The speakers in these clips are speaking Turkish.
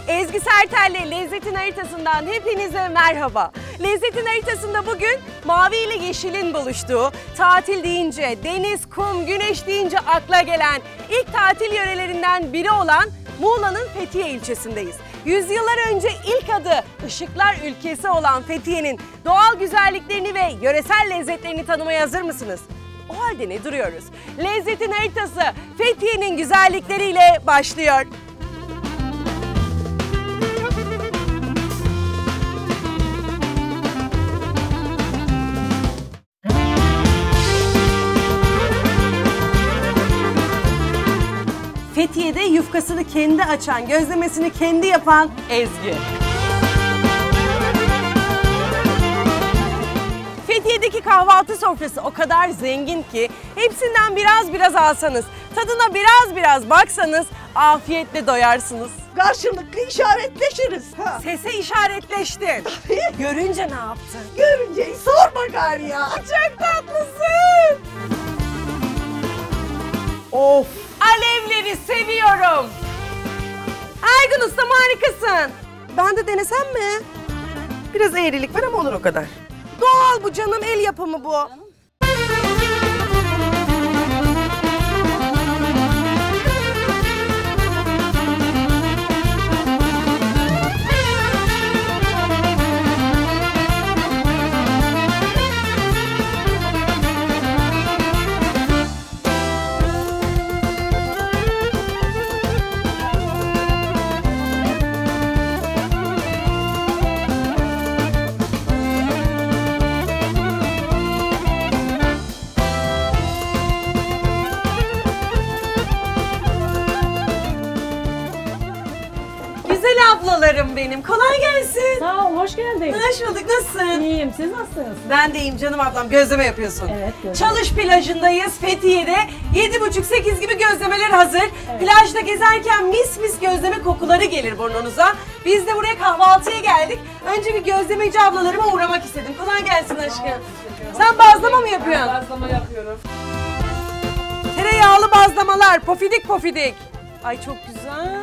Ezgi Sertel'le Lezzetin Haritası'ndan hepinize merhaba. Lezzetin Haritası'nda bugün mavi ile yeşilin buluştuğu, tatil deyince, deniz, kum, güneş deyince akla gelen ilk tatil yörelerinden biri olan Muğla'nın Fethiye ilçesindeyiz. Yüzyıllar önce ilk adı Işıklar Ülkesi olan Fethiye'nin doğal güzelliklerini ve yöresel lezzetlerini tanımaya hazır mısınız? O halde ne duruyoruz? Lezzetin Haritası Fethiye'nin güzellikleriyle başlıyor. Fethiye'de yufkasını kendi açan, gözlemesini kendi yapan Ezgi. Fethiye'deki kahvaltı sofrası o kadar zengin ki hepsinden biraz alsanız, tadına biraz baksanız afiyetle doyarsınız. Karşılıklı işaretleşiriz. Ha. Sese işaretleştin. Görünce ne yaptın? Görünce sorma gari ya. Çok tatlısın. Of. Alevleri seviyorum. Ergun ustam harikasın. Ben de denesem mi? Biraz eğrilik var ama olur o kadar. Doğal bu canım, el yapımı bu. Ablalarım benim. Kolay gelsin. Sağ ol, hoş geldin. Hoş bulduk. Nasılsın? İyiyim, siz nasılsınız? Ben de iyiyim canım ablam. Gözleme yapıyorsun. Evet, gözleme. Çalış plajındayız Fethiye'de. 7.30-8 gibi gözlemeler hazır. Evet. Plajda gezerken mis gözleme kokuları gelir burnunuza. Biz de buraya kahvaltıya geldik. Önce bir gözlemeci ablalarıma uğramak istedim. Kolay gelsin aşkım. Sen bazlama mı yapıyorsun? Bazlama yapıyorum. Tereyağlı bazlamalar. Pofidik. Ay çok güzel.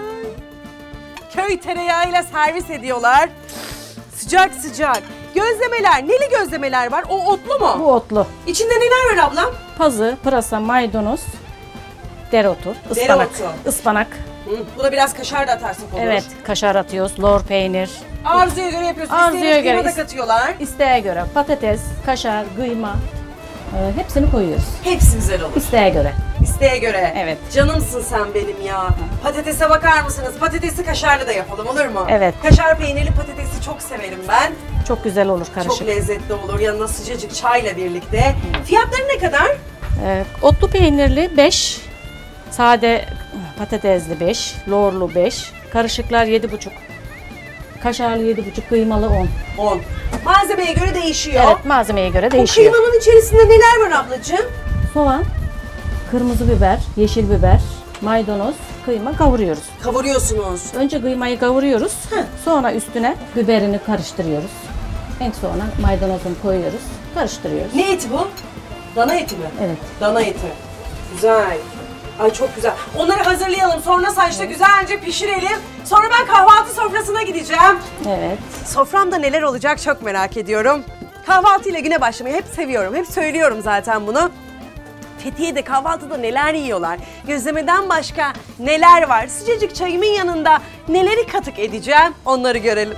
Köy tereyağıyla servis ediyorlar. Sıcak. Gözlemeler, neli gözlemeler var? O otlu mu? Bu otlu. İçinde neler var ablam? Pazı, pırasa, maydanoz, dereotu, ıspanak. Dereotu. Ispanak. Buna biraz kaşar da atarsak olur. Evet, kaşar atıyoruz, lor peynir. Arzuya göre yapıyorsun. Arzuya İsteğe göre. kıyma da katıyorlar. İsteğe göre patates, kaşar, kıyma hepsini koyuyoruz. Hepsi güzel olur. İsteğe göre. İsteğe göre. Evet. Canımsın sen benim ya. Patatese bakar mısınız? Patatesi kaşarlı da yapalım, olur mu? Evet. Kaşar peynirli patatesi çok severim ben. Çok güzel olur karışık. Çok lezzetli olur. Yanına sıcacık çayla birlikte. Fiyatları ne kadar? Otlu peynirli 5, sade patatesli 5, lorlu 5, karışıklar 7,5. Kaşarlı 7,5, kıymalı 10. 10. Malzemeye göre değişiyor. Evet, malzemeye göre Bu değişiyor. kıymanın içerisinde neler var ablacığım? Soğan, kırmızı biber, yeşil biber, maydanoz, kıyma kavuruyoruz. Kavuruyorsunuz. Önce kıymayı kavuruyoruz. Sonra üstüne biberini karıştırıyoruz. En sonra maydanozunu koyuyoruz. Karıştırıyoruz. Ne eti bu? Dana eti mi? Evet. Dana eti. Güzel. Ay çok güzel. Onları hazırlayalım. Sonra saçta güzelce pişirelim. Sonra ben kahvaltı sofrasına gideceğim. Evet. Soframda neler olacak çok merak ediyorum. Kahvaltıyla güne başlamayı hep seviyorum. Hep söylüyorum zaten bunu. Fethiye'de kahvaltıda neler yiyorlar? Gözlemeden başka neler var? Sıcacık çayımın yanında neleri katık edeceğim? Onları görelim.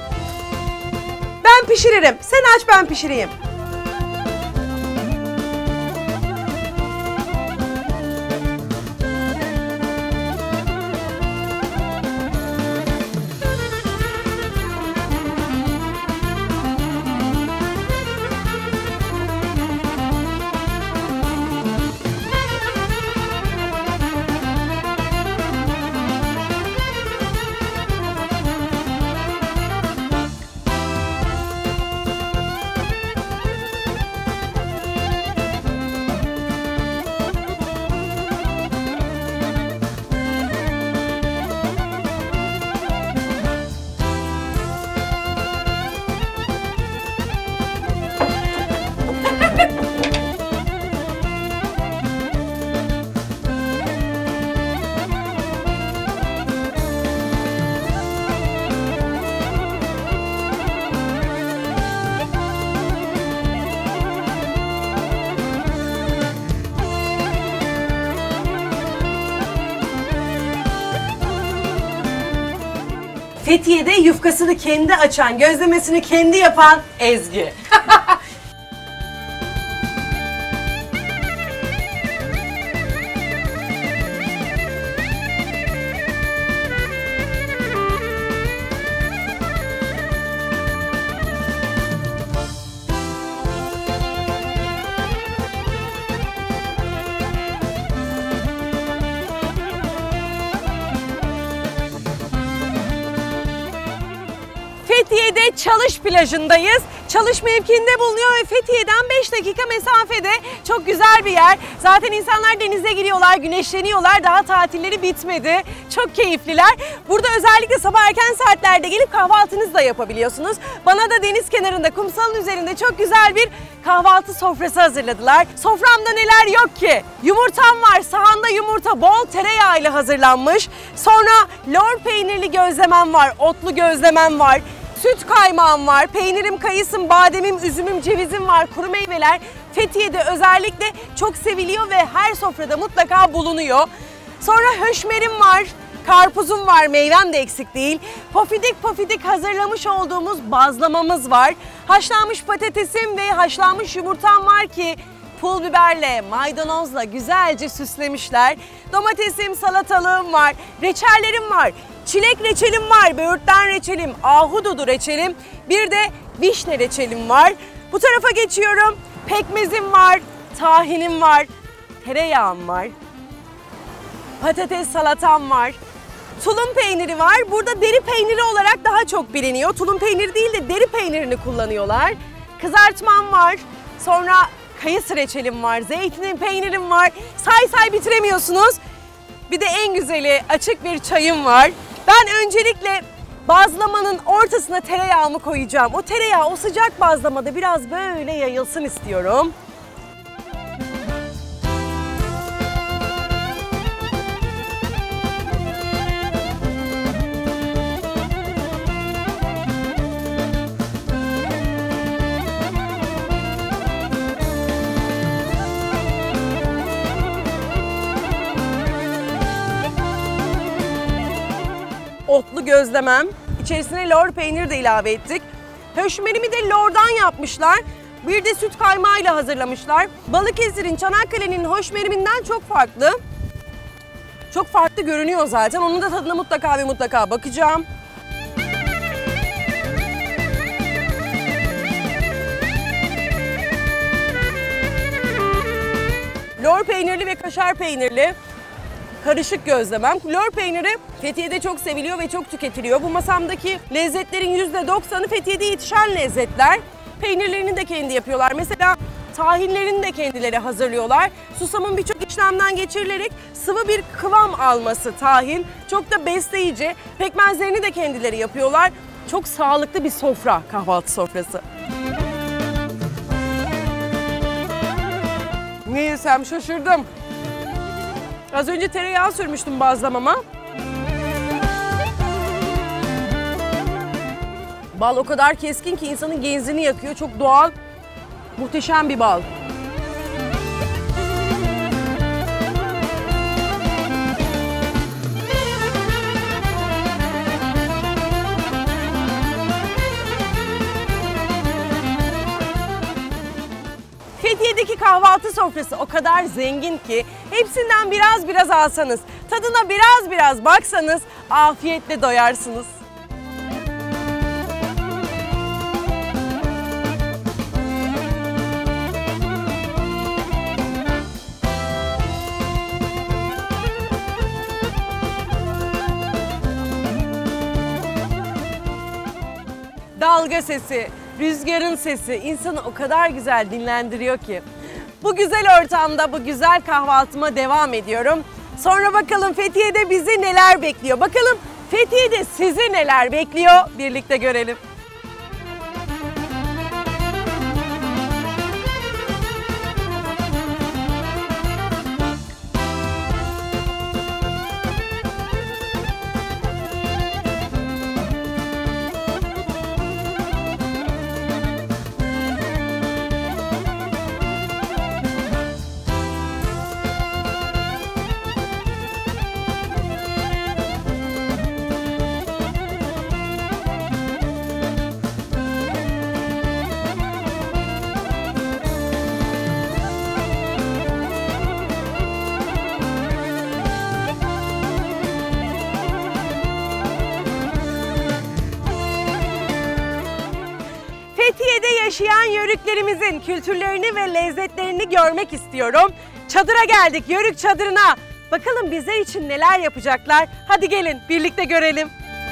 Ben pişiririm. Sen aç, ben pişireyim. Fethiye'de yufkasını kendi açan, gözlemesini kendi yapan Ezgi. Fethiye'de Çalış plajındayız. Çalış mevkiinde bulunuyor ve Fethiye'den 5 dakika mesafede çok güzel bir yer. Zaten insanlar denize giriyorlar, güneşleniyorlar. Daha tatilleri bitmedi. Çok keyifliler. Burada özellikle sabah erken saatlerde gelip kahvaltınızı da yapabiliyorsunuz. Bana da deniz kenarında, kumsalın üzerinde çok güzel bir kahvaltı sofrası hazırladılar. Soframda neler yok ki? Yumurtam var, sahanda yumurta, bol tereyağıyla hazırlanmış. Sonra lor peynirli gözlemem var, otlu gözlemem var. Süt kaymağım var, peynirim, kayısım, bademim, üzümüm, cevizim var, kuru meyveler. Fethiye'de özellikle çok seviliyor ve her sofrada mutlaka bulunuyor. Sonra höşmerim var, karpuzum var, meyvem de eksik değil. Pofidik pofidik hazırlamış olduğumuz bazlamamız var. Haşlanmış patatesim ve haşlanmış yumurtam var ki pul biberle, maydanozla güzelce süslemişler. Domatesim, salatalığım var, reçellerim var. Çilek reçelim var, böğürtlen reçelim, ahududu reçelim, bir de vişne reçelim var. Bu tarafa geçiyorum. Pekmezim var, tahinim var, tereyağım var, patates salatam var, tulum peyniri var. Burada deri peyniri olarak daha çok biliniyor. Tulum peyniri değil de deri peynirini kullanıyorlar. Kızartmam var, sonra kayısı reçelim var, zeytinin peynirim var. Say bitiremiyorsunuz. Bir de en güzeli açık bir çayım var. Ben öncelikle bazlamanın ortasına tereyağımı koyacağım. O tereyağı o sıcak bazlamada biraz böyle yayılsın istiyorum. Otlu gözlemem. İçerisine lor peynir de ilave ettik. Höşmerimi de lordan yapmışlar. Bir de süt kaymağıyla hazırlamışlar. Balıkesir'in, Çanakkale'nin höşmeriminden çok farklı. Çok farklı görünüyor zaten. Onun da tadına mutlaka bakacağım. Lor peynirli ve kaşar peynirli karışık gözlemem. Lor peyniri Fethiye'de çok seviliyor ve çok tüketiliyor. Bu masamdaki lezzetlerin %90'ı Fethiye'de yetişen lezzetler. Peynirlerini de kendi yapıyorlar. Mesela tahinlerini de kendileri hazırlıyorlar. Susamın birçok işlemden geçirilerek sıvı bir kıvam alması tahin. Çok da besleyici. Pekmezlerini de kendileri yapıyorlar. Çok sağlıklı bir sofra, kahvaltı sofrası. Ne yesem şaşırdım. Az önce tereyağı sürmüştüm bazlamama. Bal o kadar keskin ki insanın genzini yakıyor. Çok doğal, muhteşem bir bal. Fethiye'deki kahvaltı sofrası o kadar zengin ki hepsinden biraz alsanız, tadına biraz baksanız afiyetle doyarsınız. Dalga sesi, rüzgarın sesi insanı o kadar güzel dinlendiriyor ki. Bu güzel ortamda, bu güzel kahvaltıma devam ediyorum. Sonra bakalım Fethiye'de bizi neler bekliyor? Bakalım Fethiye'de sizi neler bekliyor? Birlikte görelim. yaşayan yörüklerimizin kültürlerini ve lezzetlerini görmek istiyorum. Çadıra geldik, Yörük çadırına. Bakalım bizler için neler yapacaklar? Hadi gelin birlikte görelim.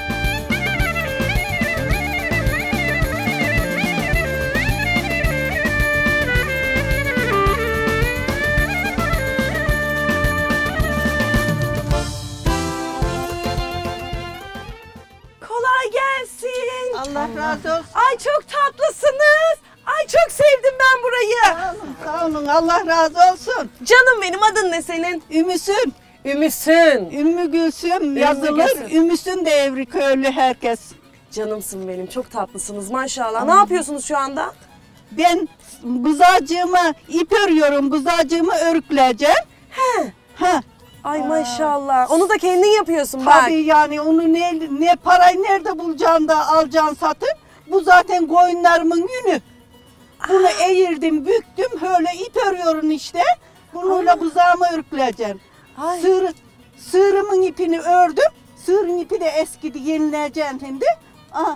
Kolay gelsin. Allah razı olsun. Ay çok tatlısınız. Ay çok sevdim ben burayı. Sağ olun, sağ olun. Allah razı olsun. Canım benim, adın ne senin? Ümüsün, Ümüsün. Ümmü Gülsüm yazılır. Gülsüm. Ümüsün de Evri köylü herkes. Canımsın benim, çok tatlısınız maşallah. Ne yapıyorsunuz şu anda? Ben buzacığımı ip örüyorum. Buzacığımı örükleyeceğim. He. Ha. Ay maşallah. Onu da kendin yapıyorsun bak. Tabii yani onu ne parayı nerede bulacaksın da alacaksın satın. Bu zaten koyunlarımın yünü. Bunu eğirdim, büktüm. Öyle ip örüyorum işte. Bununla buzağımı örükleyeceğim. Ay. Sığırımın ipini ördüm. Sığırın ipi de eskidi, yenileyeceğim şimdi. Aha,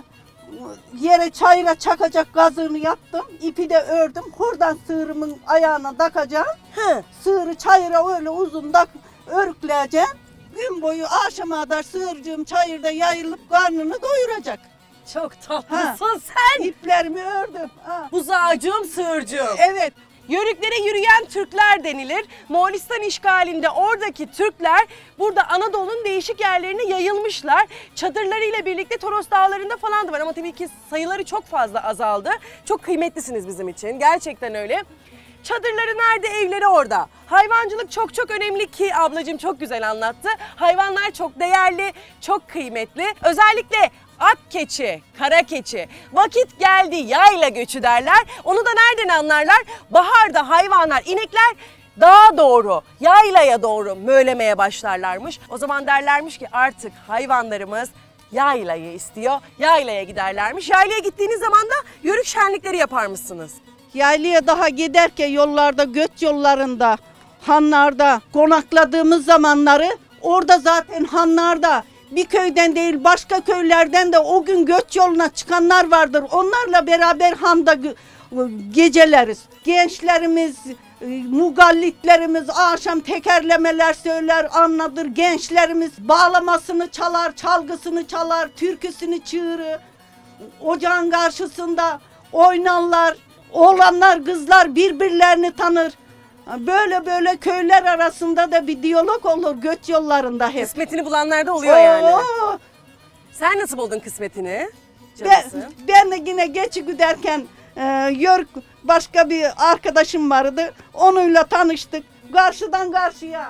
yere çayıra çakacak gazığını yaptım. İpi de ördüm. Oradan sığırımın ayağına takacağım. He. Sığırı çayıra öyle uzun örükleyeceğim. Gün boyu akşama kadar sığırcığım çayırda yayılıp karnını doyuracak. Çok tatlısın sen. İplerimi ördüm. Ha. Buzağcığım, sığırcığım. Evet. Yörüklere yürüyen Türkler denilir. Moğolistan işgalinde oradaki Türkler burada Anadolu'nun değişik yerlerine yayılmışlar. Çadırlarıyla birlikte Toros Dağları'nda falan da var ama tabii ki sayıları çok fazla azaldı. Çok kıymetlisiniz bizim için. Gerçekten öyle. Çadırları nerede, evleri orada. Hayvancılık çok çok önemli ki ablacığım çok güzel anlattı. Hayvanlar çok değerli, çok kıymetli. Özellikle ak keçi, kara keçi, vakit geldi yayla göçü derler. Onu da nereden anlarlar? Baharda hayvanlar, inekler dağa doğru, yaylaya doğru mölemeye başlarlarmış. O zaman derlermiş ki artık hayvanlarımız yaylayı istiyor, yaylaya giderlermiş. Yaylaya gittiğiniz zaman da yörük şenlikleri yaparmışsınız. Yaylaya daha giderken yollarda, göç yollarında, hanlarda konakladığımız zamanları orada zaten hanlarda bir köyden değil başka köylerden de o gün göç yoluna çıkanlar vardır. Onlarla beraber handa geceleriz. Gençlerimiz, mugallitlerimiz akşam tekerlemeler söyler, anlatır. Gençlerimiz bağlamasını çalar, çalgısını çalar, türküsünü çığırır. Ocağın karşısında oynarlar. Oğlanlar, kızlar birbirlerini tanır. Böyle köyler arasında da bir diyalog olur göç yollarında hep. Kısmetini bulanlar da oluyor yani. Oo, Sen nasıl buldun kısmetini? ben, Canısı. ben de yine geçi giderken Yörük başka bir arkadaşım vardı. Onunla tanıştık. Karşıdan karşıya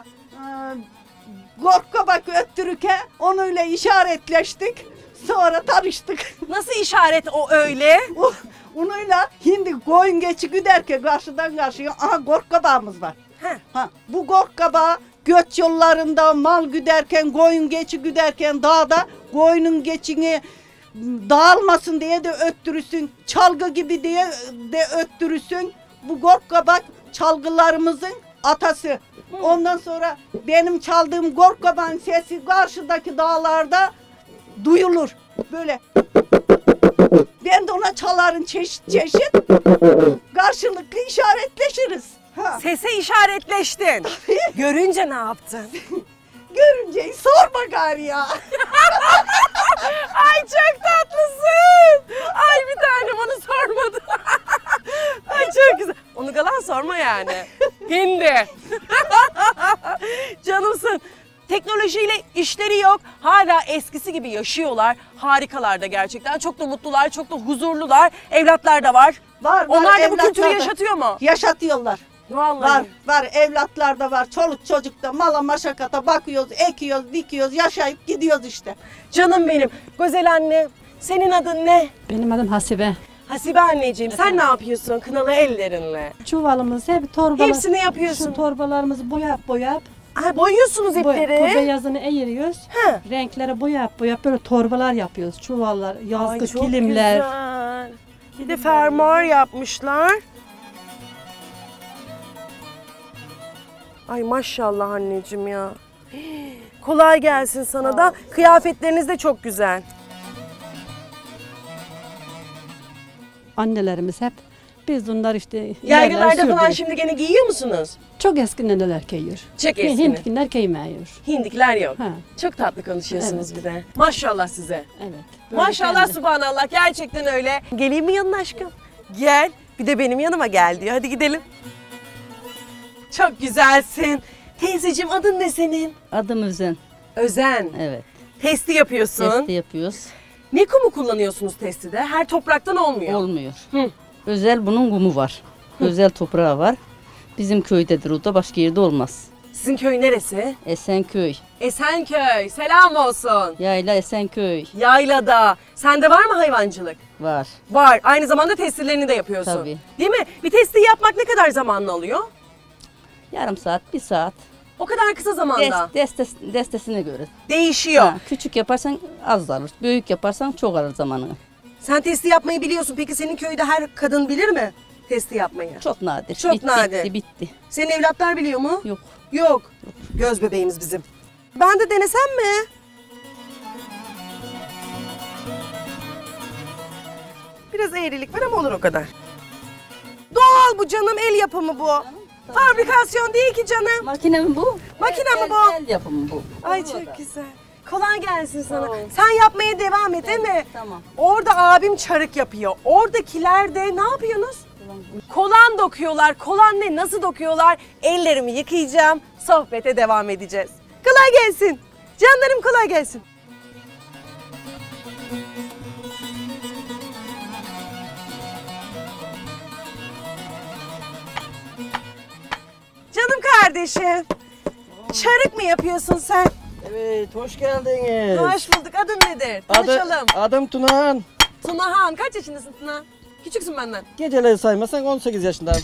Gorkabak öttürüke onunla işaretleştik. Sonra tanıştık. Nasıl işaret o öyle? Onunla şimdi koyun geçi giderken karşıdan karşıya aha Gorkabağımız var. Heh. Ha, bu Gorkabağı göç yollarında mal güderken, koyun geçi güderken dağda koyunun geçini dağılmasın diye de öttürürsün. Çalgı gibi diye de öttürürsün. Bu Gorkabak çalgılarımızın atası. Ondan sonra benim çaldığım Gorkabak'ın sesi karşıdaki dağlarda duyulur. Böyle. Ben de ona çalarım çeşit çeşit. Karşılıklı işaretleşiriz. Ha. Sese işaretleştin. Görünce ne yaptın? Görünce sorma gari ya. Ay çok tatlısın. Ay bir tanem onu sormadı. Ay çok güzel. Onu kalan sorma yani. Hindi. Canımsın. Teknolojiyle işleri yok. Hala eskisi gibi yaşıyorlar. Harikalar da gerçekten. Çok da mutlular, çok da huzurlular. Evlatlar da var. Var, Onlar da bu kültürü evlatlar da yaşatıyor mu? Yaşatıyorlar. Vallahi. Var evlatlar da var. Çoluk çocuk da mala maşakata bakıyoruz, ekiyoruz, dikiyoruz, yaşayıp gidiyoruz işte. Canım benim. Güzel anne. Senin adın ne? Benim adım Hasibe. Hasibe anneciğim. Sen ne yapıyorsun kınalı ellerinle? Çuvalımız hep torbalar. Hepsini yapıyorsun. Şu torbalarımızı boyap Ha, boyuyorsunuz ipleri. bu beyazını eğiriyoruz. He. Renkleri boyap böyle torbalar yapıyoruz. Çuvallar, Ay, yazlık çok kilimler. güzel. Bir de fermuar yapmışlar. Ay maşallah anneciğim ya. Kolay gelsin sana da. Kıyafetleriniz de çok güzel. Annelerimiz hep Biz bunlar işte Yaygılarda falan sürdük. şimdi gene giyiyor musunuz? Çok eski neneler giyiyor. Çok eski. Hindkiler giymiyor. Hindikler yok. Ha. Çok tatlı konuşuyorsunuz bir de. Maşallah size. Evet. böyle Maşallah kendi- subhanallah gerçekten öyle. Geleyim mi yanına aşkım? Gel. Bir de benim yanıma gel diyor. Hadi gidelim. Çok güzelsin. Teyzeciğim adın ne senin? Adım Özen. Özen. Evet. Testi yapıyorsun. Testi yapıyoruz. Ne kumu kullanıyorsunuz testide? Her topraktan olmuyor. Olmuyor. Hı. Özel bunun kumu var. Özel toprağı var. Bizim köydedir o da, başka yerde olmaz. Sizin köy neresi? Esenköy. Esenköy. Selam olsun. Yayla Esenköy Yaylada. Sende var mı hayvancılık? var. Var. Aynı zamanda testilerini de yapıyorsun. Tabii. Değil mi? Bir testi yapmak ne kadar zamanlı alıyor? Yarım saat, bir saat. O kadar kısa zamanda. Destesine göre. Değişiyor. Ha, küçük yaparsan az alır. Büyük yaparsan çok alır zamanını. Sen testi yapmayı biliyorsun. Peki senin köyde her kadın bilir mi testi yapmayı? Çok nadir. Çok bitti, nadir. Bitti. Senin evlatlar biliyor mu? Yok. Yok. Göz bebeğimiz bizim. Ben de denesem mi? Biraz eğrilik var ama olur o kadar. Doğal bu canım, el yapımı bu. Fabrikasyon değil ki canım. Makine mi bu? Makine mi bu? El yapımı bu. Ay çok güzel. Kolay gelsin sana. Sen yapmaya devam et değil mi? Tamam. Orada abim çarık yapıyor. Oradakiler de ne yapıyorsunuz? Kolan dokuyorlar. Kolan ne? Nasıl dokuyorlar? Ellerimi yıkayacağım. Sohbete devam edeceğiz. Kolay gelsin. Canlarım kolay gelsin. Canım kardeşim. Çarık mı yapıyorsun sen? Evet, hoş geldiniz. Hoş bulduk. Adın nedir? Tanışalım. Adım Tunahan. Tunahan. Kaç yaşındasın Tuna? Küçüksün benden. Geceleri saymasan 18 yaşındayım.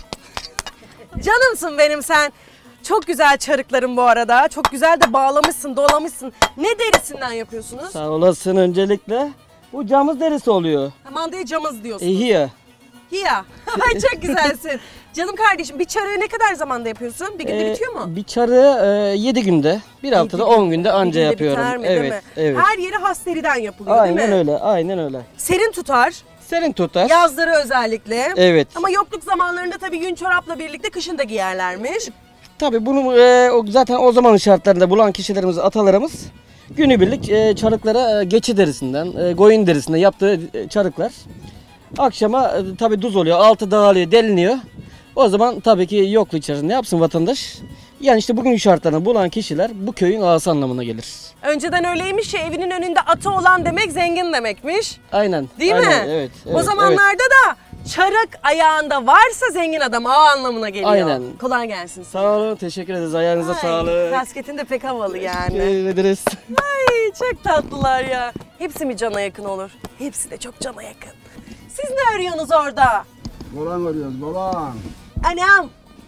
Canımsın benim sen. Çok güzel çarıkların bu arada. Çok güzel de bağlamışsın, dolamışsın. Ne derisinden yapıyorsunuz? Sağ olasın öncelikle. Bu camız derisi oluyor. Mandaya camız diyorsun. İyi ya. Hiya. Ay çok güzelsin. Canım kardeşim bir çarığı ne kadar zamanda yapıyorsun? Bir günde bitiyor mu? Bir çarı 7 günde, bir haftada 10 günde anca Bir günde yapıyorum. biter mi, evet, değil mi? evet. Her yeri has deriden yapılıyor değil mi? Aynen öyle, aynen öyle. Serin tutar. Senin tutar. Yazları özellikle. Evet. Ama yokluk zamanlarında tabii yün çorapla birlikte kışın da giyerlermiş. Tabii bunu zaten o zamanın şartlarında bulan kişilerimiz, atalarımız günübirlik çarıklara geçi derisinden, koyun derisinden yaptığı çarıklar. Akşama tabii duz oluyor, altı dağılıyor, deliniyor. O zaman tabii ki yokluğu içerisinde ne yapsın vatandaş? Yani işte bugün şartlarını bulan kişiler bu köyün ağası anlamına gelir. Önceden öyleymiş ya, evinin önünde atı olan demek zengin demekmiş. Aynen. Değil aynen, mi? Evet. O evet, zamanlarda da çarık ayağında varsa zengin adam ağa anlamına geliyor. Aynen. Kolay gelsin. Sağ olun, teşekkür ederiz. Ayağınıza sağlık. Kasketin de pek havalı yani. Teşekkür ederiz. Ay çok tatlılar ya. Hepsi mi cana yakın olur? Hepsi de çok cana yakın. Siz ne arıyorsunuz orada? Golan arıyoruz, golan. Anam.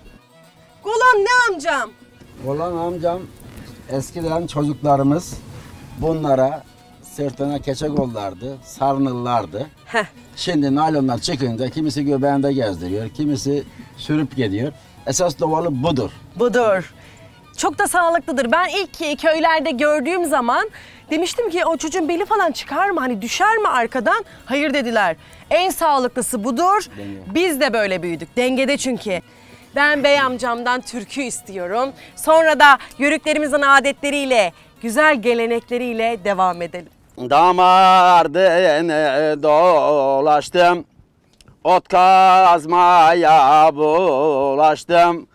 Golan ne amcam? Golan amcam, eskiden çocuklarımız bunlara sırtına keçe kollardı, sarnıllardı. Heh. Şimdi naylonlar çıkınca kimisi göbeğinde gezdiriyor, kimisi sürüp gidiyor. Esas doğalı budur. Budur. Çok da sağlıklıdır. Ben ilk köylerde gördüğüm zaman demiştim ki o çocuğun beli falan çıkar mı? Hani düşer mi arkadan? Hayır dediler. En sağlıklısı budur. Biz de böyle büyüdük. Dengede çünkü. Ben bey amcamdan türkü istiyorum. Sonra da yörüklerimizin adetleriyle, güzel gelenekleriyle devam edelim. Damardını dolaştım, ot kazmaya bulaştım.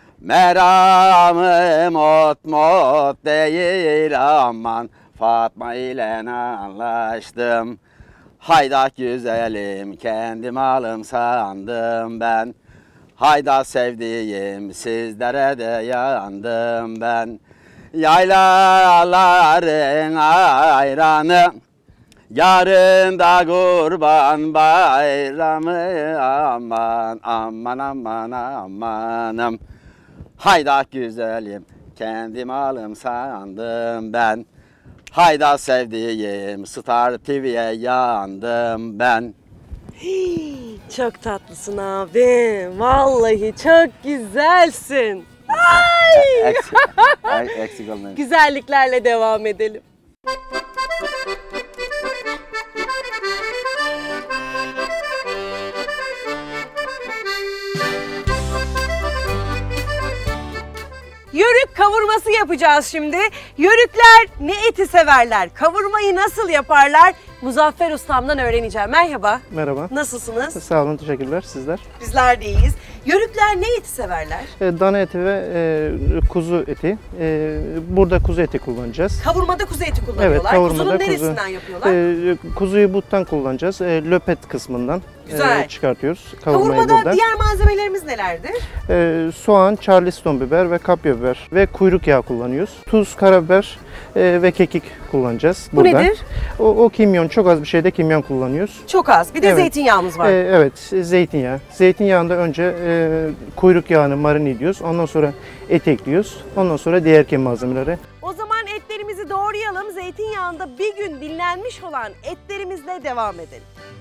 Meramım ot mot değil aman, Fatma ile anlaştım. Hayda güzelim, kendim alım sandım ben. Hayda sevdiğim, sizlere de yandım ben. Yaylaların ayranı, yarın da kurban bayramı. Aman aman aman amanım. Hayda güzelim, kendim alım sandım ben. Hayda sevdiğim, Star TV'ye yandım ben. Çok tatlısın abi. Vallahi çok güzelsin. Eksik olmayın. Güzelliklerle devam edelim. yapacağız şimdi. Yörükler ne eti severler? Kavurmayı nasıl yaparlar? Muzaffer Ustam'dan öğreneceğim. Merhaba. Merhaba. Nasılsınız? Sağ olun, teşekkürler. Sizler? Bizler de iyiyiz. Yörükler ne eti severler? Dana eti ve kuzu eti. Burada kuzu eti kullanacağız. Kavurmada kuzu eti kullanıyorlar. kavurmada Kuzunun kuzu. neresinden yapıyorlar? Kuzuyu buttan kullanacağız. Löpet kısmından Güzel. Çıkartıyoruz. Kavurmayı Kavurmada buradan. diğer malzemelerimiz nelerdir? Soğan, charleston biber ve kapya biber ve kuyruk yağı kullanıyoruz. Tuz, karabiber ve kekik kullanacağız Bu burada. nedir? O kimyon, çok az bir şeyde kimyon kullanıyoruz. Çok az. Bir de Evet. zeytinyağımız var. Evet, zeytinyağı. Zeytinyağında önce kuyruk yağını marine ediyoruz. Ondan sonra et ekliyoruz. Ondan sonra diğer malzemeleri. O zaman etlerimizi doğrayalım. Zeytinyağında bir gün dinlenmiş olan etlerimizle devam edelim.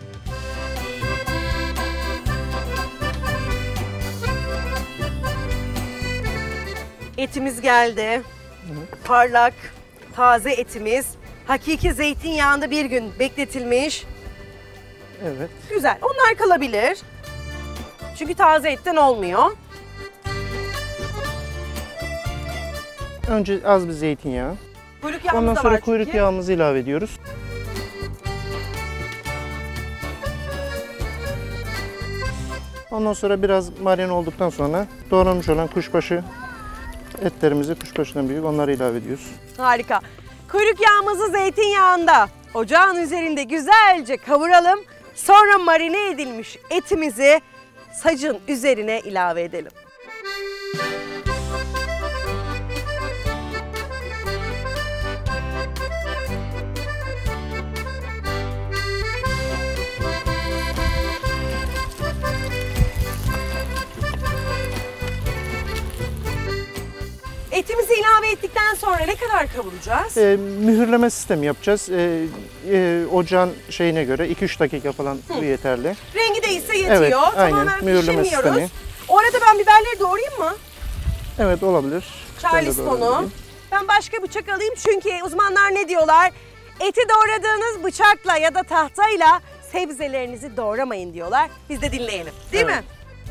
Etimiz geldi. Parlak, taze etimiz. Hakiki zeytinyağında bir gün bekletilmiş. Evet. Güzel. Onlar kalabilir. Çünkü taze etten olmuyor. Önce az bir zeytinyağı. Kuyruk yağımız Ondan da sonra var kuyruk çünkü. yağımızı ilave ediyoruz. Ondan sonra biraz marine olduktan sonra doğranmış olan kuşbaşı etlerimizi, kuşbaşından büyük, onları ilave ediyoruz. Harika. Kuyruk yağımızı zeytinyağında ocağın üzerinde güzelce kavuralım. Sonra marine edilmiş etimizi sacın üzerine ilave edelim. Etimizi ilave ettikten sonra ne kadar kavuracağız? Mühürleme sistemi yapacağız. Ocağın şeyine göre 2-3 dakika falan bu yeterli. Rengi değilse yetiyor. Evet, aynen. Tamamen Mühürleme pişirmiyoruz. sistemi. O arada ben biberleri doğrayayım mı? Evet, olabilir. Charleston'u. Ben başka bıçak alayım çünkü uzmanlar ne diyorlar? Eti doğradığınız bıçakla ya da tahtayla sebzelerinizi doğramayın diyorlar. Biz de dinleyelim. Değil Evet. mi?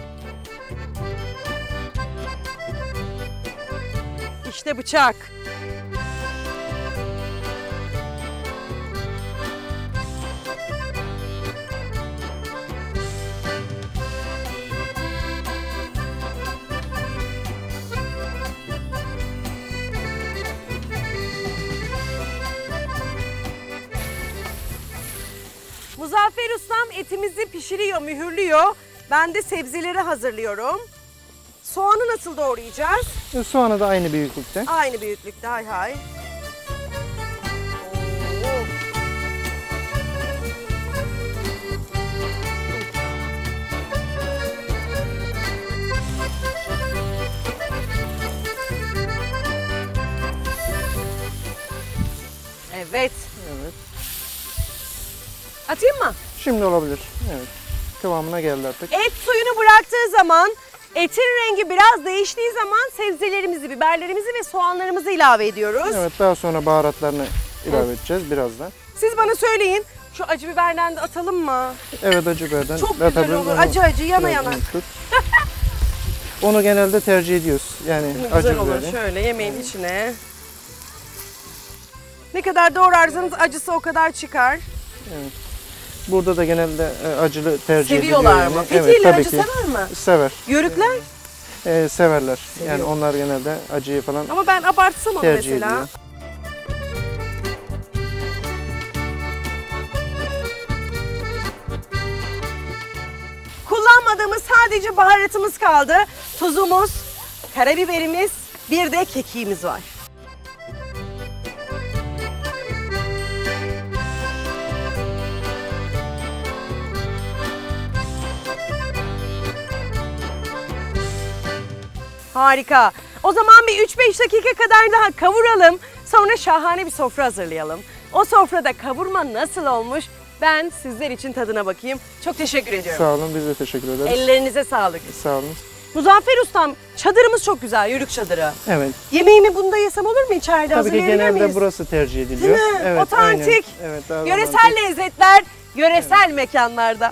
İşte bıçak. Muzaffer Ustam etimizi pişiriyor, mühürlüyor. Ben de sebzeleri hazırlıyorum. Soğanı nasıl doğrayacağız? Soğanı da aynı büyüklükte. Aynı büyüklükte, hay hay. Oo. Evet. Evet. Atayım mı? Şimdi olabilir. Evet. Kıvamına geldi artık. Et suyunu bıraktığı zaman, etin rengi biraz değiştiği zaman sebzelerimizi, biberlerimizi ve soğanlarımızı ilave ediyoruz. Evet, daha sonra baharatlarını ilave edeceğiz birazdan. Siz bana söyleyin, şu acı biberden de atalım mı? Evet, acı biberden. Çok güzel tabii olur. onu Acı acı, yana biraz yana. unuttuk. Onu genelde tercih ediyoruz. Yani Güzel acı olur biberi. şöyle yemeğin içine. Ne kadar doğrarsanız acısı o kadar çıkar. Burada da genelde acılı tercih ediliyor. Seviyorlar yani. mı? Evet, Fethiye'liler tabii acı ki. sever mi? Sever. Yörükler? Severler. Yani onlar genelde acıyı falan Ama ben abartsam onu tercih mesela. ediyor. Kullanmadığımız sadece baharatımız kaldı. Tuzumuz, karabiberimiz, bir de kekiğimiz var. Harika. O zaman bir 3-5 dakika kadar daha kavuralım. Sonra şahane bir sofra hazırlayalım. O sofrada kavurma nasıl olmuş? Ben sizler için tadına bakayım. Çok teşekkür ediyorum. Sağ olun, biz de teşekkür ederiz. Ellerinize sağlık. Sağ olun. Muzaffer Ustam, çadırımız çok güzel, yörük çadırı. Evet. Yemeğimi bunda yesem olur mu içeride? Tabii ki Hazırlayabilir genelde miyiz? burası tercih ediliyor. Değil mi? Evet, Otantik. aynen. Evet, daha Yöresel romantik. lezzetler, yöresel mekanlarda.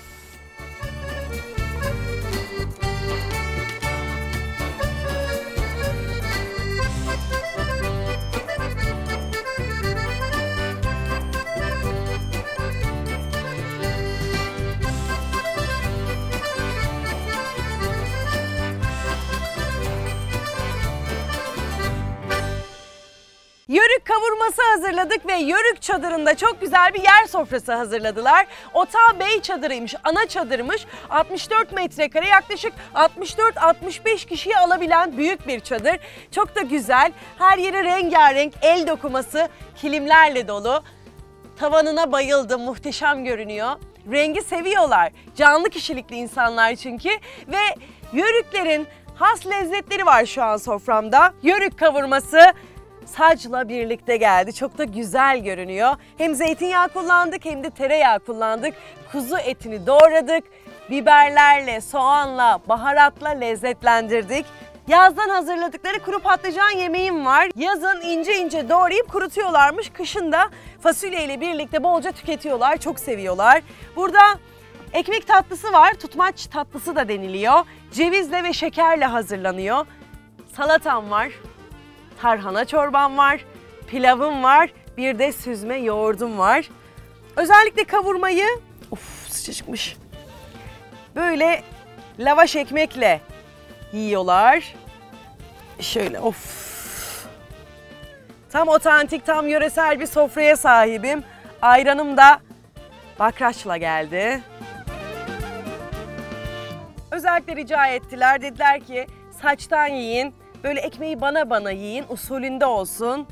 kavurması hazırladık ve Yörük çadırında çok güzel bir yer sofrası hazırladılar. Otağı Bey çadırıymış, ana çadırmış. 64 metrekare, yaklaşık 64-65 kişiyi alabilen büyük bir çadır. Çok da güzel. Her yeri rengarenk, el dokuması, kilimlerle dolu. Tavanına bayıldım, muhteşem görünüyor. Rengi seviyorlar. Canlı kişilikli insanlar çünkü. Ve Yörüklerin has lezzetleri var şu an soframda. Yörük kavurması sacla birlikte geldi. Çok da güzel görünüyor. Hem zeytinyağı kullandık hem de tereyağı kullandık. Kuzu etini doğradık. Biberlerle, soğanla, baharatla lezzetlendirdik. Yazdan hazırladıkları kuru patlıcan yemeğim var. Yazın ince ince doğrayıp kurutuyorlarmış. Kışın da fasulyeyle birlikte bolca tüketiyorlar. Çok seviyorlar. Burada ekmek tatlısı var. Tutmaç tatlısı da deniliyor. Cevizle ve şekerle hazırlanıyor. Salatam var. Tarhana çorbam var. Pilavım var. Bir de süzme yoğurdum var. Özellikle kavurmayı, sıcacıkmış, böyle lavaş ekmekle yiyorlar. Şöyle tam otantik, tam yöresel bir sofraya sahibim. Ayranım da bakraçla geldi. Özellikle rica ettiler. Dediler ki saçtan yiyin. Böyle ekmeği bana yiyin. Usulünde olsun.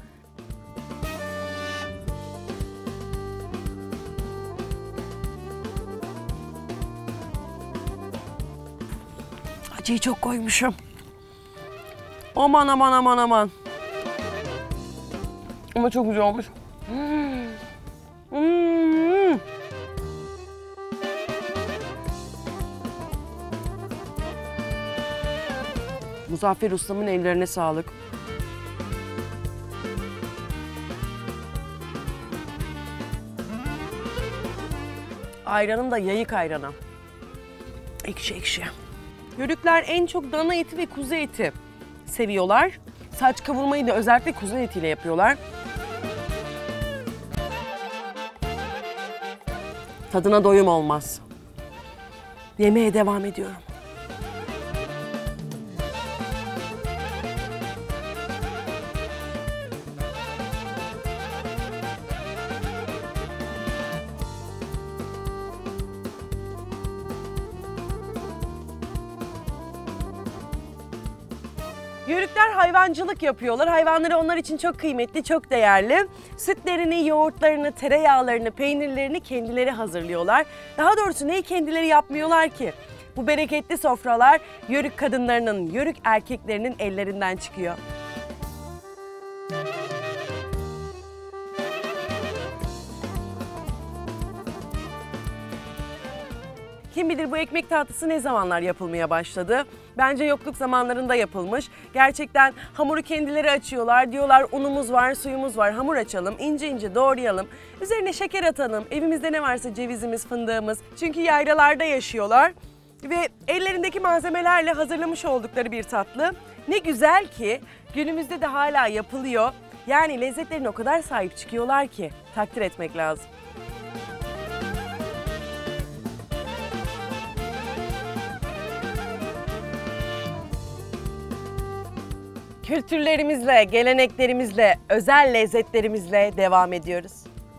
Acıyı çok koymuşum. Aman aman aman aman. Ama çok güzel olmuş. Muzaffer ustamın ellerine sağlık. Ayranım da yayık ayranı. Ekşi ekşi. Yörükler en çok dana eti ve kuzu eti seviyorlar. Saç kavurmayı da özellikle kuzu etiyle yapıyorlar. Tadına doyum olmaz. Yemeğe devam ediyorum. Yörükler hayvancılık yapıyorlar. Hayvanları onlar için çok kıymetli, çok değerli. Sütlerini, yoğurtlarını, tereyağlarını, peynirlerini kendileri hazırlıyorlar. Daha doğrusu neyi kendileri yapmıyorlar ki? Bu bereketli sofralar Yörük kadınlarının, Yörük erkeklerinin ellerinden çıkıyor. Kim bilir bu ekmek tatlısı ne zamanlar yapılmaya başladı? Bence yokluk zamanlarında yapılmış. Gerçekten hamuru kendileri açıyorlar. Diyorlar unumuz var, suyumuz var. Hamur açalım, ince ince doğrayalım. Üzerine şeker atalım. Evimizde ne varsa cevizimiz, fındığımız. Çünkü yaylalarda yaşıyorlar. Ve ellerindeki malzemelerle hazırlamış oldukları bir tatlı. Ne güzel ki günümüzde de hala yapılıyor. Yani lezzetlerine o kadar sahip çıkıyorlar ki takdir etmek lazım. Kültürlerimizle, geleneklerimizle, özel lezzetlerimizle devam ediyoruz.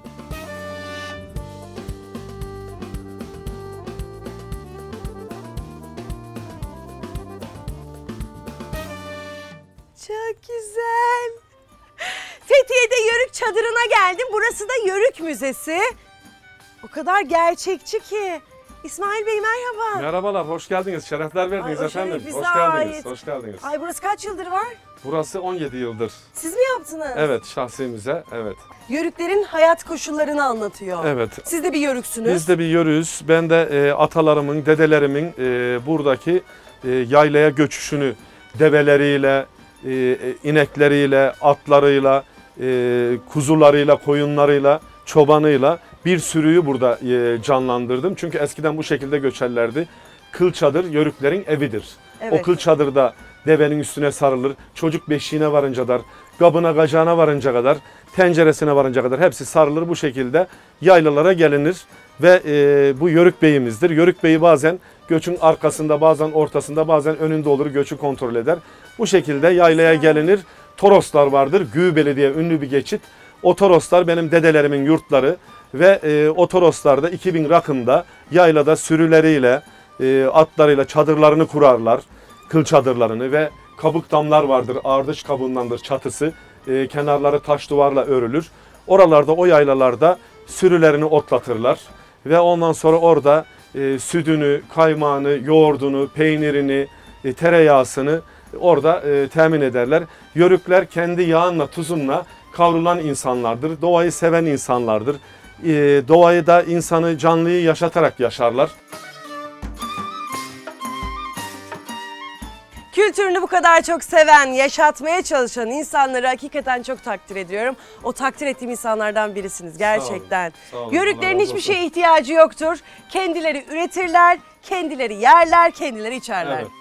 Çok güzel. Fethiye'de Yörük çadırına geldim. Burası da Yörük Müzesi. O kadar gerçekçi ki. İsmail Bey merhaba. Merhabalar, hoş geldiniz. Şerefler verdiniz efendim. Hoş geldiniz, hoş geldiniz. Ay burası kaç yıldır var? Burası 17 yıldır. Siz mi yaptınız? Evet, şahsimize, evet. Yörüklerin hayat koşullarını anlatıyor. Evet. Siz de bir Yörüksünüz. Biz de bir Yörüğüz. Ben de atalarımın, dedelerimin buradaki yaylaya göçüşünü develeriyle, inekleriyle, atlarıyla, kuzularıyla, koyunlarıyla, çobanıyla bir sürüyü burada canlandırdım. Çünkü eskiden bu şekilde göçerlerdi. Kıl çadır Yörüklerin evidir. Evet. O kıl çadırda devenin üstüne sarılır. Çocuk beşiğine varınca kadar, kabına kacağına varınca kadar, tenceresine varınca kadar hepsi sarılır. Bu şekilde yaylalara gelinir ve bu Yörük Bey'imizdir. Yörük Bey'i bazen göçün arkasında, bazen ortasında, bazen önünde olur, göçü kontrol eder. Bu şekilde yaylaya gelinir. Toroslar vardır. Güğbeli diye ünlü bir geçit. O Toroslar benim dedelerimin yurtları ve o Toroslarda 2000 rakımda yaylada sürüleriyle, atlarıyla çadırlarını kurarlar. Kıl çadırlarını ve kabuk damlar vardır. Ardış kabuğundandır çatısı. Kenarları taş duvarla örülür. Oralarda, o yaylalarda sürülerini otlatırlar. Ve ondan sonra orada sütünü, kaymağını, yoğurdunu, peynirini, tereyağısını orada temin ederler. Yörükler kendi yağınla, tuzunla kavrulan insanlardır. Doğayı seven insanlardır. Doğayı da, insanı, canlıyı yaşatarak yaşarlar. Kültürünü bu kadar çok seven, yaşatmaya çalışan insanları hakikaten çok takdir ediyorum. O takdir ettiğim insanlardan birisiniz gerçekten. Sağ olun. Yörüklerin Allah hiçbir razı olsun. şeye ihtiyacı yoktur. Kendileri üretirler, kendileri yerler, kendileri içerler. Evet.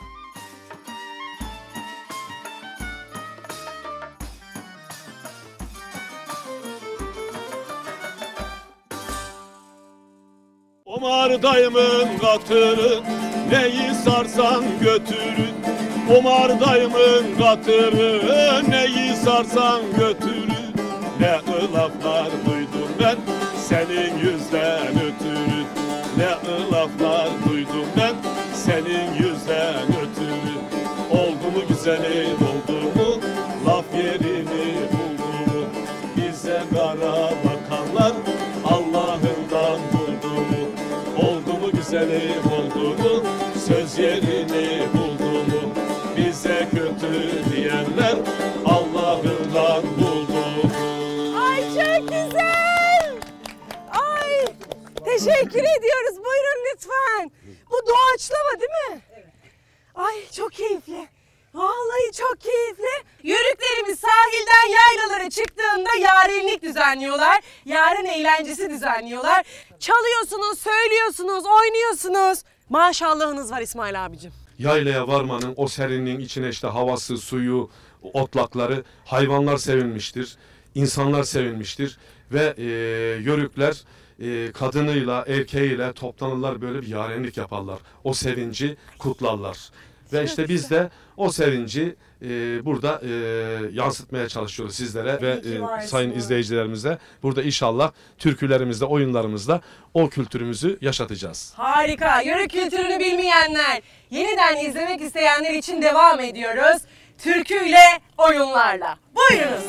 Omar dayımın katırı neyi sarsan götürür. Omar dayımın katırı neyi sarsan götürür. Ne ılaflar duydum ben senin yüzden ötürü. Ne ılaflar duydum ben senin yüzden ötürü. Oldu mu güzelim oldu mu, laf yerini buldu mu. Bize kara bakanlar Allah'ından buldu mu. Oldu mu güzelim oldu mu, söz yerini buldu mu. Bize kötü diyenler Allah'ından buldu mu. Ay çok güzel. Ay teşekkür ediyoruz. Buyurun lütfen. Bu doğaçlama değil mi? Evet. Ay çok keyifli. Vallahi çok keyifli. Yörüklerimiz sahilden yaylalara çıktığında yarenlik düzenliyorlar. Yaren eğlencesi düzenliyorlar. Çalıyorsunuz, söylüyorsunuz, oynuyorsunuz. Maşallahınız var İsmail abicim. Yaylaya varmanın, o serinliğin içine işte havası, suyu, otlakları, hayvanlar sevinmiştir. İnsanlar sevinmiştir ve yörükler kadınıyla, erkeğiyle toplanırlar, böyle bir yarenlik yaparlar. O sevinci kutlarlar. Ve işte biz de o sevinci burada yansıtmaya çalışıyoruz sizlere ve sayın izleyicilerimize. Burada inşallah türkülerimizle, oyunlarımızla o kültürümüzü yaşatacağız. Harika. Yörük kültürünü bilmeyenler, yeniden izlemek isteyenler için devam ediyoruz. Türküyle, oyunlarla. Buyurunuz.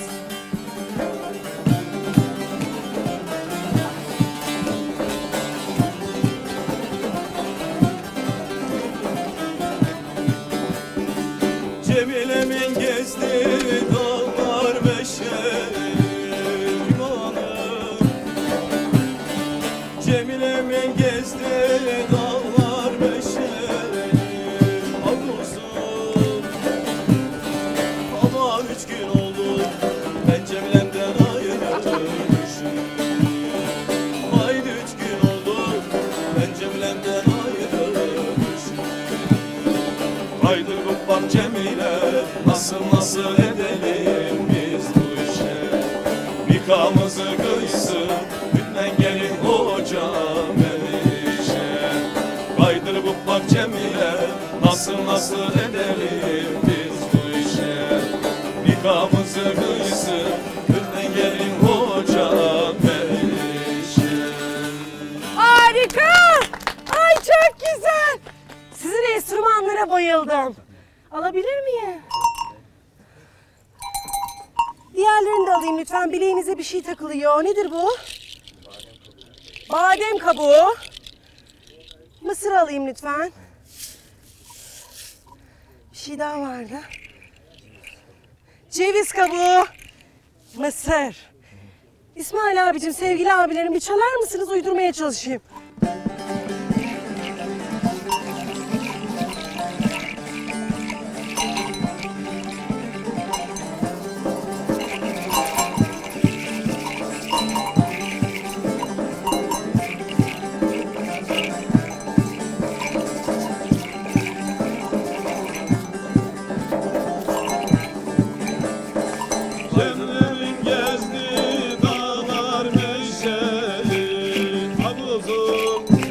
Cemile'min gezdiği dağlar meşeli Cemile'min gezdiği dağlar meşeli Havuzum ama 3 gün oldu ben Cemile'mden ayrılmışım. Haydi 3 gün oldu ben Cemile'mden ayrılmışım. Haydi bak Cemile nasıl edelim biz bu işe. Nikahımızı kıysın günden gelin hoca Melişe. Kaydır bu bak Cemile nasıl edelim biz bu işe. Nikahımızı kıysın günden gelin hoca Melişe. Harika! Ay çok güzel! Sizin enstrümanlara bayıldım. Alabilir miyim? Diğerlerini de alayım lütfen. Bileğinize bir şey takılıyor. Nedir bu? Badem kabuğu. Mısır alayım lütfen. Bir şey daha vardı. Ceviz kabuğu. Mısır. İsmail abicim, sevgili abilerim, bir çalar mısınız? Uydurmaya çalışayım. Cemile'min gezdiği dağlar meşeli Havuzum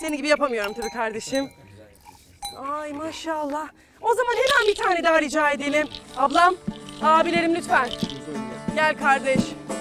Senin gibi yapamıyorum tabii kardeşim. Ay maşallah. O zaman hemen bir tane daha rica edelim. Ablam, abilerim lütfen. Gel kardeş.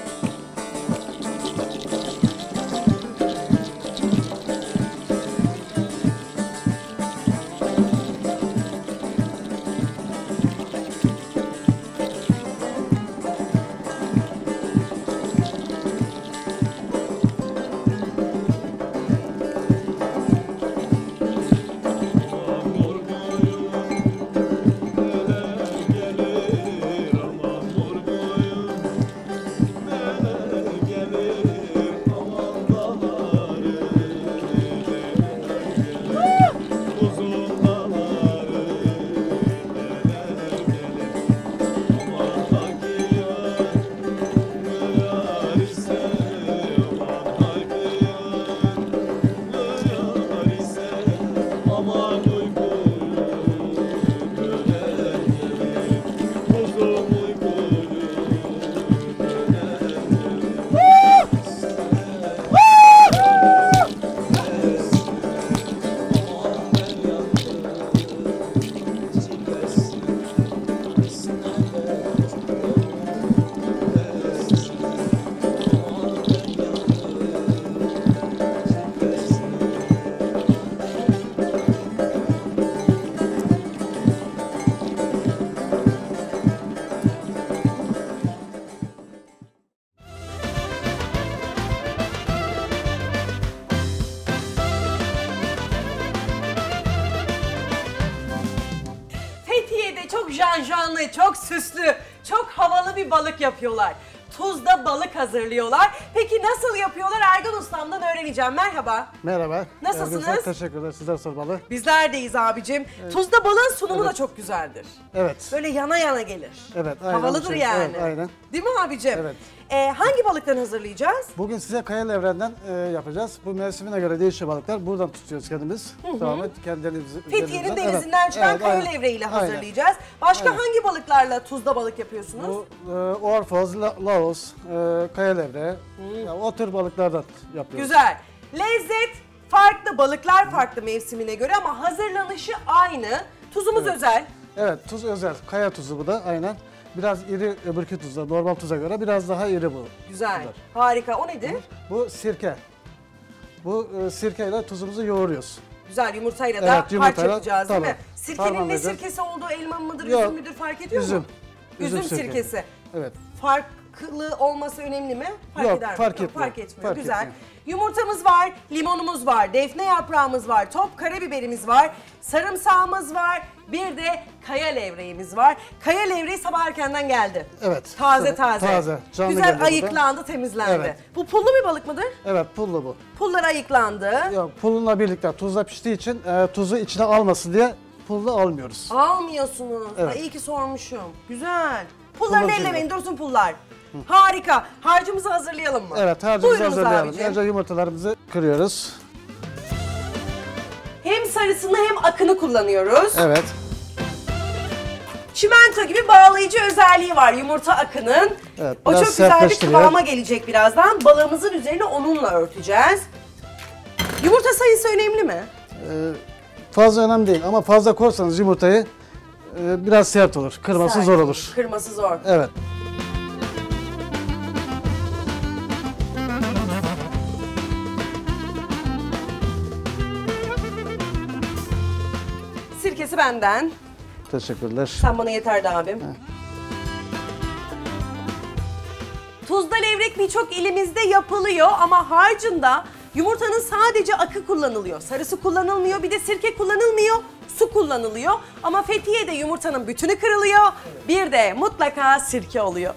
Çok janjanlı, çok süslü, çok havalı bir balık yapıyorlar. Tuzda balık hazırlıyorlar. Peki nasıl yapıyorlar? Ergun Ustam'dan öğreneceğim. Merhaba. Merhaba. Nasılsınız? Ergun, teşekkürler. Sizler sormalı. Bizler deyiz abicim. Evet. Tuzda balığın sunumu da çok güzeldir. Evet. Böyle yana yana gelir. Evet. Aynen. Havalıdır yani. Evet, aynen. Değil mi abicim? Evet. Hangi balıktan hazırlayacağız? Bugün size Kaya Levre'den yapacağız. Bu mevsimine göre değişiyor balıklar. Buradan tutuyoruz kendimiz. Tamamen kendi elimizden. Fethiye'nin denizinden çıkan Kaya Levre'yle hazırlayacağız. Başka hangi balıklarla tuzda balık yapıyorsunuz? Bu Orfoz, Laos, Kaya Levre. Yani o tür balıklardan yapıyoruz. Güzel. Lezzet farklı, balıklar farklı mevsimine göre ama hazırlanışı aynı. Tuzumuz özel. Evet, tuz özel. Kaya tuzu bu da aynen. Biraz iri öbürkü tuzlar, normal tuza göre biraz daha iri bu. Güzel, tuzlar. harika. O nedir? Bu sirke. Bu sirkeyle tuzumuzu yoğuruyoruz. Güzel, yumurtayla da harç yapacağız değil mi? Sirkenin ne Harmanlayacağız. sirkesi olduğu, elma mıdır, Yok, üzüm müdür fark ediyor mu? Üzüm sirkesi. Evet. Farklı olması önemli mi? Fark Yok, eder mi? fark etmiyor. Fark etmiyor. Fark Güzel. etmiyor. Yumurtamız var, limonumuz var, defne yaprağımız var, top karabiberimiz var, sarımsağımız var, bir de kaya levreğimiz var. Kaya levreği sabah erkenden geldi. Evet. Taze. Taze. Canlı Güzel geldi ayıklandı, temizlendi. Evet. Bu pullu bir balık mıdır? Evet, pullu bu. Pullar ayıklandı. Yok, pullunla birlikte tuzla piştiği için tuzu içine almasın diye pullu almıyoruz. Almıyorsunuz. Evet. İyi ki sormuşum. Güzel. Pullarını Pullar ellemeyin, dursun pullar. Harika. Harcımızı hazırlayalım mı? Evet, harcımızı Buyurunuz hazırlayalım. abicim. Önce yumurtalarımızı kırıyoruz. Hem sarısını hem akını kullanıyoruz. Evet. Çimento gibi bağlayıcı özelliği var yumurta akının. Evet, O biraz çok güzel bir sertleştiriyor. kıvama gelecek birazdan. Balığımızın üzerine onunla örteceğiz. Yumurta sayısı önemli mi? Fazla önemli değil ama fazla koyarsanız yumurtayı biraz sert olur. Kırması Sert. zor olur. Kırması zor. Evet. Sirkesi benden. Teşekkürler. Sen bana yeterdi abim. Tuzda levrek birçok ilimizde yapılıyor ama harcında yumurtanın sadece akı kullanılıyor. Sarısı kullanılmıyor, bir de sirke kullanılmıyor, su kullanılıyor. Ama Fethiye'de yumurtanın bütünü kırılıyor, bir de mutlaka sirke oluyor.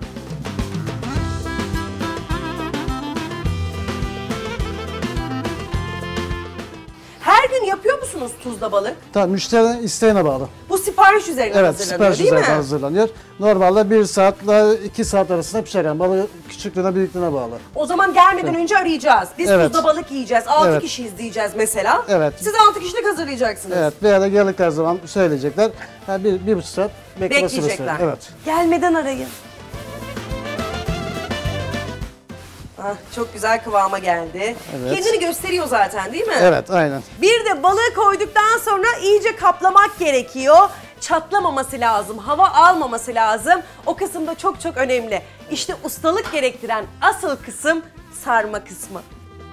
Her gün yapıyor musunuz tuzda balık? Tamam, müşterinin isteğine bağlı. Bu sipariş üzerine Evet, hazırlanıyor sipariş değil mi? üzerine hazırlanıyor. Normalde 1 saatle 2 saat arasında pişer yani. Balığı küçüklüğüne, büyüklüğüne bağlı. O zaman gelmeden önce arayacağız. Biz Evet. tuzda balık yiyeceğiz. 6 Evet. kişiyiz diyeceğiz mesela. Evet. Siz 6 kişilik hazırlayacaksınız. Evet, bir yere geldikleri zaman söyleyecekler. Yani 1,5 saat bekleme süresi. Bekleyecekler. Evet. Gelmeden arayın. Ah, çok güzel kıvama geldi. Evet. Kendini gösteriyor zaten değil mi? Evet, aynen. Bir de balığı koyduktan sonra iyice kaplamak gerekiyor. Çatlamaması lazım, hava almaması lazım. O kısım da çok çok önemli. İşte ustalık gerektiren asıl kısım sarma kısmı.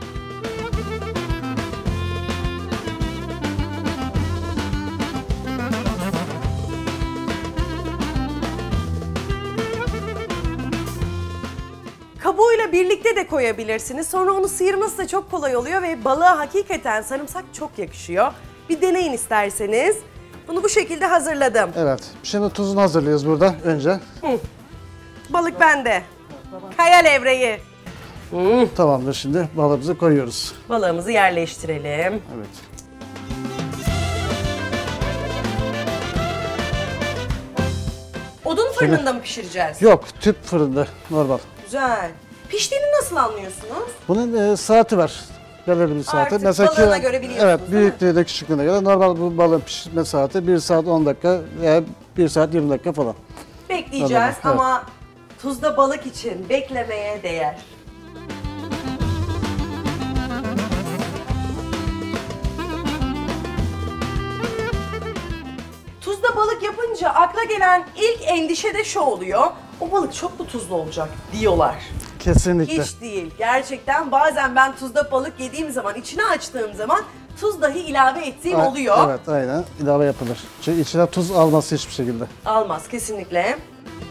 Kabuğuyla birlikte de koyabilirsiniz. Sonra onu sıyırması da çok kolay oluyor ve balığa hakikaten sarımsak çok yakışıyor. Bir deneyin isterseniz. Bunu bu şekilde hazırladım. Evet. Şimdi tuzunu hazırlıyoruz burada önce. Balık bende. Kaya levreği. Tamamdır, şimdi balığımızı koyuyoruz. Balığımızı yerleştirelim. Evet. Odun fırınında mı pişireceğiz? Yok, tüp fırında normal. Güzel. Piştiğini nasıl anlıyorsunuz? Bunun saati var. Belirli bir saati. Artık balığına göre biliyorsunuz, Evet, değil mi? büyüklüğüne, küçüklüğüne göre. Normal bu balığın pişirme saati 1 saat 10 dakika veya 1 saat 20 dakika falan. Bekleyeceğiz Anladım, ama tuzda balık için beklemeye değer. Tuzda balık yapınca akla gelen ilk endişe de şu oluyor. O balık çok mu tuzlu olacak diyorlar. Kesinlikle. Hiç değil. Gerçekten bazen ben tuzda balık yediğim zaman, içine açtığım zaman tuz dahi ilave ettiğim oluyor. Evet, aynen. İlave yapılır. Çünkü içine tuz alması hiçbir şekilde. Almaz kesinlikle.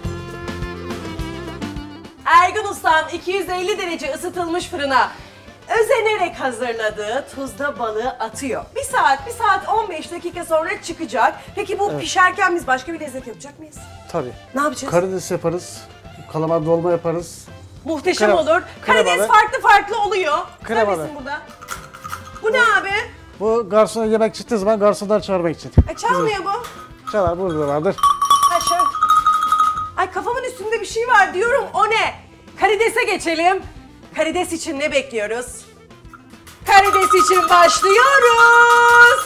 Ergun Ustam 250 derece ısıtılmış fırına özenerek hazırladığı tuzda balığı atıyor. 1 saat 15 dakika sonra çıkacak. Peki bu pişerken biz başka bir lezzet yapacak mıyız? Tabii. Ne yapacağız? Karides yaparız. Kalamar dolma yaparız. Muhteşem Krem- olur. Karides kremalı. farklı oluyor. Kremalı. Neredesin burada? Bu ne abi? Bu garsona yemek çıktığı zaman garsonlar çağırmak için. Çalmıyor bu. Çalar, burada vardır. Ay şöyle. Ay kafamın üstünde bir şey var diyorum. O ne? Karidese geçelim. Karides için ne bekliyoruz? Karides için başlıyoruz.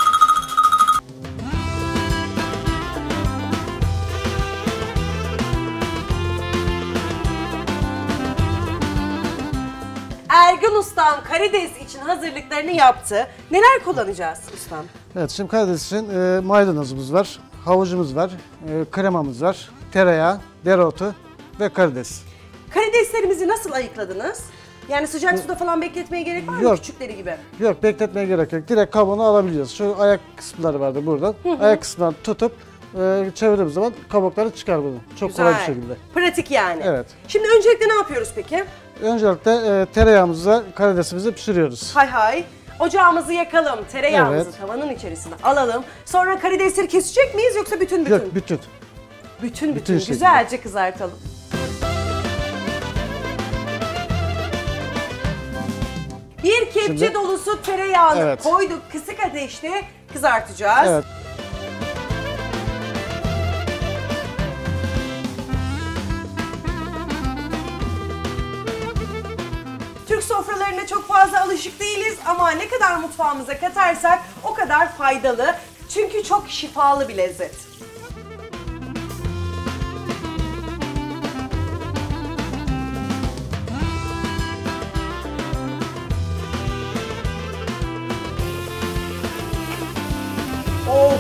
Ergun Ustam karides için hazırlıklarını yaptı. Neler kullanacağız ustam? Evet, şimdi karides için maydanozumuz var, havucumuz var, kremamız var, tereyağı, dereotu ve karides. Karideslerimizi nasıl ayıkladınız? Yani sıcak suda falan bekletmeye gerek var mı Yok. küçükleri gibi? Yok, bekletmeye gerek yok. Direkt kabuğunu alabiliyoruz. Şu ayak kısımları vardı burada. Ayak kısımlarını tutup çevirdiğimiz zaman kabukları çıkar bunu. Çok kolay bir şekilde. Pratik yani. Evet. Şimdi öncelikle ne yapıyoruz peki? Öncelikle tereyağımızla karidesimizi pişiriyoruz. Hay hay. Ocağımızı yakalım. Tereyağımızı Evet. tavanın içerisine alalım. Sonra karidesleri kesecek miyiz yoksa bütün? Yok, bütün. Bütün bütün şekilde. güzelce kızartalım. Bir kepçe Şimdi- dolusu tereyağını Evet. koyduk. Kısık ateşte kızartacağız. Evet. Türk sofralarına çok fazla alışık değiliz ama ne kadar mutfağımıza katarsak o kadar faydalı. Çünkü çok şifalı bir lezzet. Of!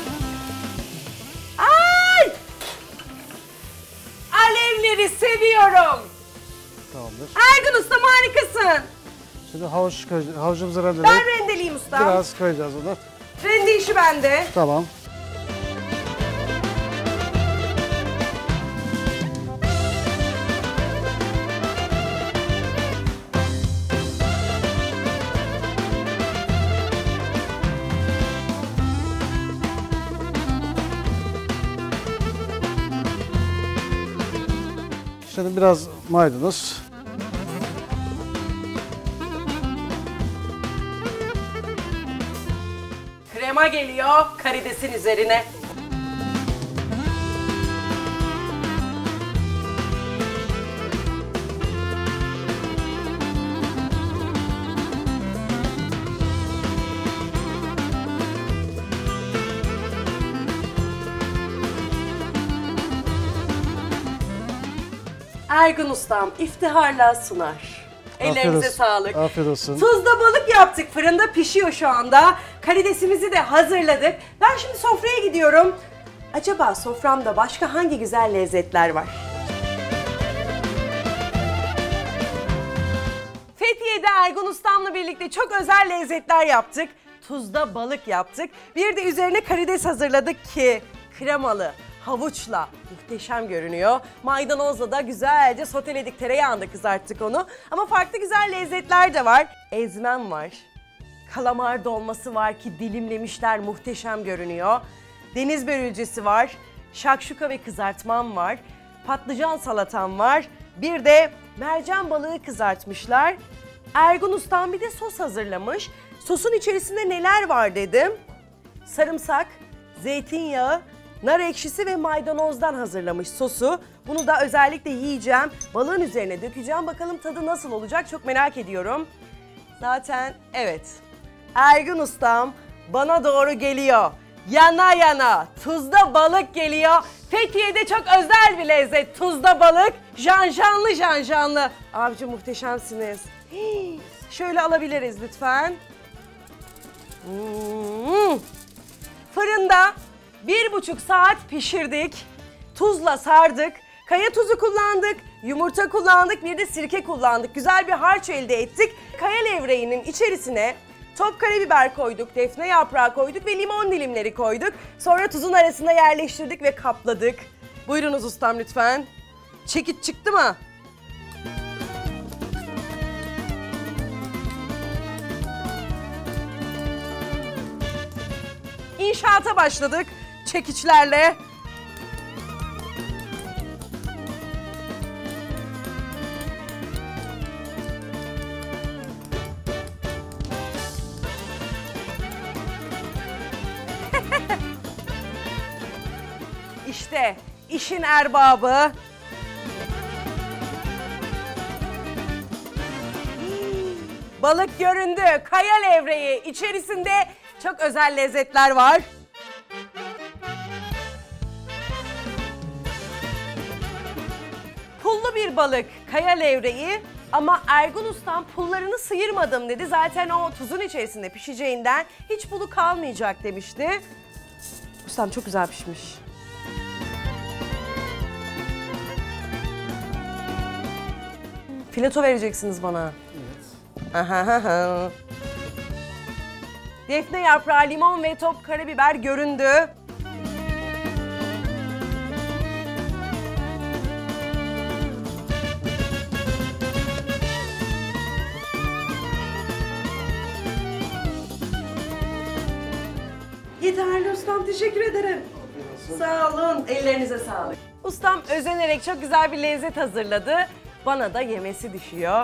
Ay! Alevleri seviyorum. Tamamdır. Ergun Ustam harikasın. Şimdi havucumuzu Ben rendeleyip rendeleyeyim ustam. biraz koyacağız onu. Rende işi bende. Tamam. Şimdi biraz maydanoz. Krema geliyor karidesin üzerine. Ergun Ustam iftiharla sunar. Ellerinize Afiyet olsun. sağlık. Afiyet olsun. Tuzda balık yaptık. Fırında pişiyor şu anda. Karidesimizi de hazırladık. Ben şimdi sofraya gidiyorum. Acaba soframda başka hangi güzel lezzetler var? Fethiye'de Ergun Ustam'la birlikte çok özel lezzetler yaptık. Tuzda balık yaptık. Bir de üzerine karides hazırladık ki kremalı, havuçla muhteşem görünüyor. Maydanozla da güzelce soteledik, tereyağında kızarttık onu. Ama farklı güzel lezzetler de var. Ezmem var. Kalamar dolması var ki dilimlemişler, muhteşem görünüyor. Deniz börülcesi var. Şakşuka ve kızartmam var. Patlıcan salatam var. Bir de mercan balığı kızartmışlar. Ergun Ustam bir de sos hazırlamış. Sosun içerisinde neler var dedim. Sarımsak, zeytinyağı, nar ekşisi ve maydanozdan hazırlamış sosu. Bunu da özellikle yiyeceğim. Balığın üzerine dökeceğim. Bakalım tadı nasıl olacak, çok merak ediyorum. Zaten evet, Ergun Ustam bana doğru geliyor. Yana yana tuzda balık geliyor. Fethiye'de çok özel bir lezzet. Tuzda balık, janjanlı janjanlı. Abicim muhteşemsiniz. Hii, şöyle alabiliriz lütfen. Fırında 1,5 saat pişirdik. Tuzla sardık. Kaya tuzu kullandık, yumurta kullandık, bir de sirke kullandık. Güzel bir harç elde ettik. Kaya levreğinin içerisine top karabiber koyduk, defne yaprağı koyduk ve limon dilimleri koyduk. Sonra tuzun arasına yerleştirdik ve kapladık. Buyurunuz ustam lütfen. Çekiç çıktı mı? İnşaata başladık çekiçlerle. İşte işin erbabı. Balık göründü. Kaya levreği. İçerisinde çok özel lezzetler var. Pullu bir balık, kaya levreği. Ama Ergun Ustam pullarını sıyırmadım dedi. Zaten o tuzun içerisinde pişeceğinden hiç pulu kalmayacak demişti. Ustam çok güzel pişmiş. Fileto vereceksiniz bana. Evet. Defne yaprağı, limon ve top karabiber göründü. Yeterli ustam, teşekkür ederim. Sağ olun, ellerinize sağlık. Ustam özenerek çok güzel bir lezzet hazırladı. Bana da yemesi düşüyor.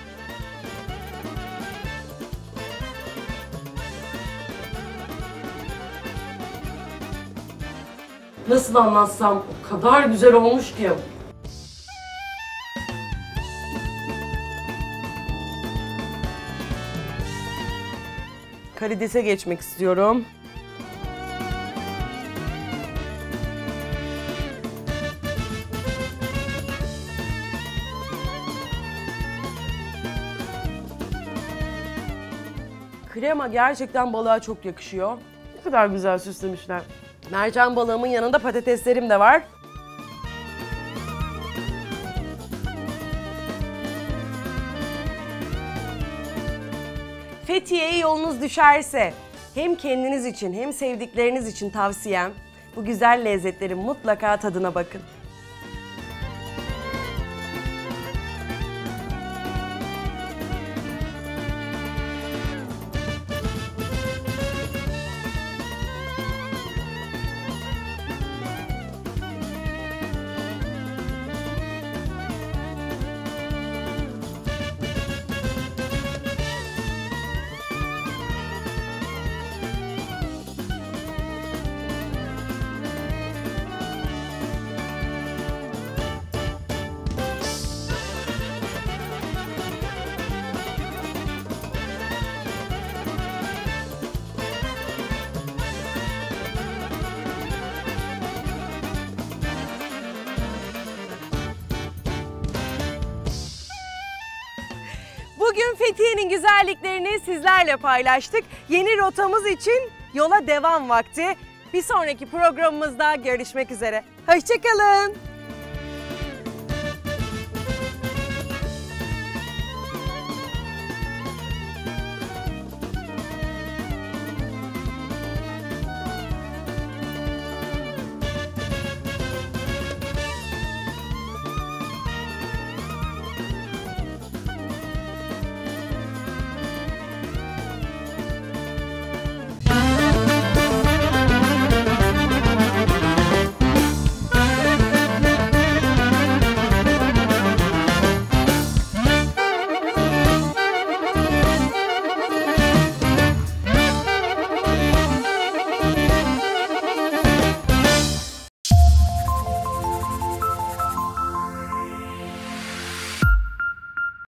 Nasıl anlatsam o kadar güzel olmuş ki. Karidese geçmek istiyorum. Krema gerçekten balığa çok yakışıyor. Ne kadar güzel süslemişler. Mercan balığımın yanında patateslerim de var. Fethiye'ye yolunuz düşerse hem kendiniz için hem sevdikleriniz için tavsiyem bu güzel lezzetlerin mutlaka tadına bakın. Bugün Fethiye'nin güzelliklerini sizlerle paylaştık. Yeni rotamız için yola devam vakti. Bir sonraki programımızda görüşmek üzere. Hoşça kalın.